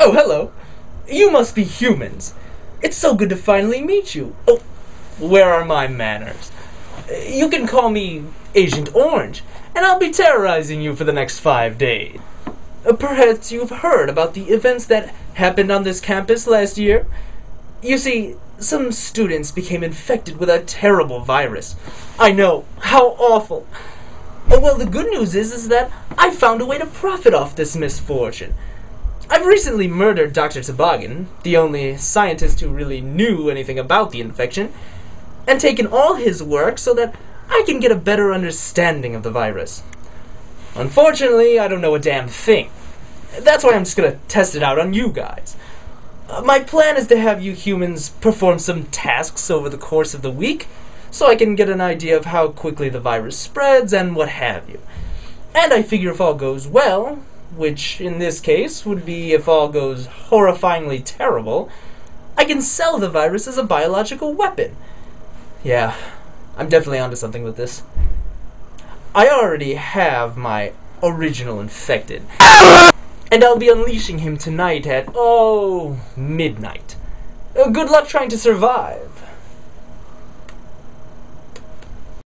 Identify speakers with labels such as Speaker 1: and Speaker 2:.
Speaker 1: Oh, hello. You must be humans. It's so good to finally meet you. Oh, where are my manners? You can call me Agent Orange, and I'll be terrorizing you for the next 5 days. Perhaps you've heard about the events that happened on this campus last year? You see, some students became infected with a terrible virus. I know, how awful. Well, the good news is that I found a way to profit off this misfortune. I've recently murdered Dr. Toboggan, the only scientist who really knew anything about the infection, and taken all his work so that I can get a better understanding of the virus. Unfortunately, I don't know a damn thing. That's why I'm just gonna test it out on you guys. My plan is to have you humans perform some tasks over the course of the week, so I can get an idea of how quickly the virus spreads and what have you. And I figure if all goes well, which in this case would be if all goes horrifyingly terrible, I can sell the virus as a biological weapon. Yeah, I'm definitely onto something with this. I already have my original infected, and I'll be unleashing him tonight at, midnight. Good luck trying to survive.